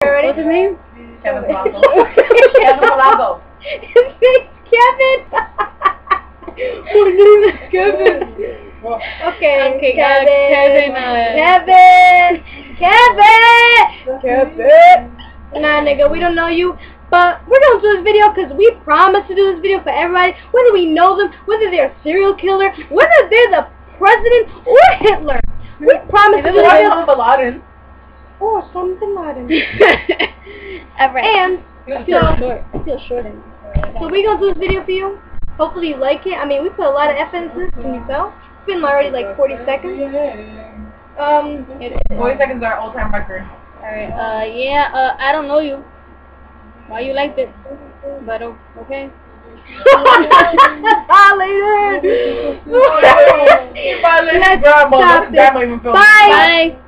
already. What's his name? Kevin Blanco. Kevin Blanco. His name's Kevin. Kevin. Okay, Kevin. Kevin. Nah, nigga, we don't know you. But we're gonna do this video because we promised to do this video for everybody, whether we know them, whether they're a serial killer, whether they're the president or Hitler. We promised to do this video. Bin Laden. Or Osama Bin Laden. Alright. And I feel short. so we're gonna do this video for you. Hopefully you like it. I mean, we put a lot of effort into this. Can you tell? It's been already like 40 seconds. 40 seconds are our all-time record. Alright, I don't know you. Why you like it? But okay. Later. Let's stop this. Bye. Bye.